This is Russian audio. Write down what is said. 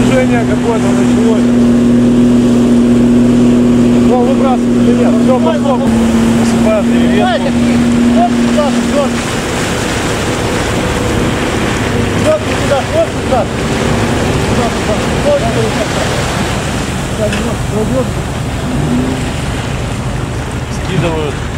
движение какое-то началось. Вон выбрасывает или нет? Все, пошло. Посыпают древеску. Вот сюда, вот. Вот сюда, вот сюда. Скидывают.